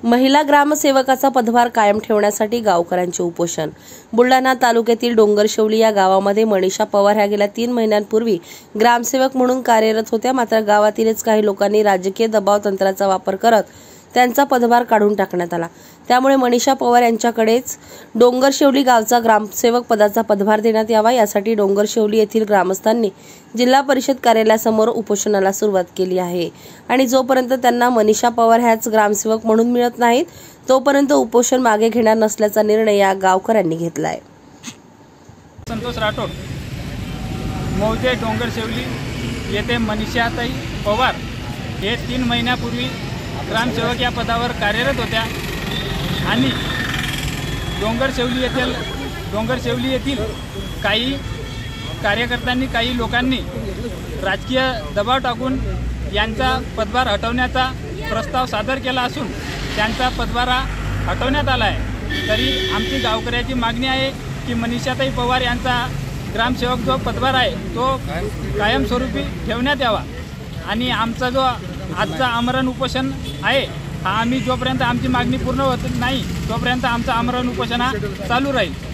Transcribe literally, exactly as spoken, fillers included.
महिला ग्रामसेवकाचा पदभार कायम ठेवण्यासाठी गावकऱ्यांचे उपोषण। बुलढाणा तालुक्यातील डोंगरशेवली या गावामध्ये मनीषा पवार ह्या गेल्या तीन महिन्यांपूर्वी ग्रामसेवक म्हणून कार्यरत होत्या। मात्र गावातीलच काही लोकांनी राजकीय दबाव तंत्राचा वापर करत त्यांचा पदभार काढून टाकण्यात आला। त्यामुळे मनीषा पवार यांच्याकडेच डोंगरशेवली गावचा ग्रामसेवक पदाचा पदभार देण्यात यावा यासाठी डोंगरशेवली येथील ग्रामस्थांनी जिल्हा परिषद कार्यालयासमोर उपोषणाला सुरुवात केली आहे आणि जोपर्यंत त्यांना मनीषा पवार ह्याच ग्रामसेवक म्हणून मिळत नाहीत तोपर्यंत उपोषण मागे घेणार नसल्याचा निर्णय या गावकऱ्यांनी घेतला आहे। संतोष राठोड, मौजे डोंगरशेवली येथे मनीषाताई पवार हे तीन महिन्यापूर्वी ग्रामसेवक या पदावर कार्यरत होत्या आणि डोंगरशेवली येथील डोंगरशेवली येथील काही कार्यकर्त्यांनी काही लोकांनी राजकीय दबाव टाकून यांचा पदभार हटवण्याचा प्रस्ताव सादर केला असून त्यांचा पदभार हटवण्यात आला आहे। तरी आमची गावकऱ्याची मागणी आहे की मनीषाताई पवार यांचा ग्रामसेवक जो पदभार आहे तो कायमस्वरूपी ठेवण्यात यावा आणि आमचा जो आजचा आमरण उपोषण आहे हा आम्ही जोपर्यंत आमची मागणी पूर्ण होत नाही तोपर्यंत आमचा आमरण उपोषण चालू राहील।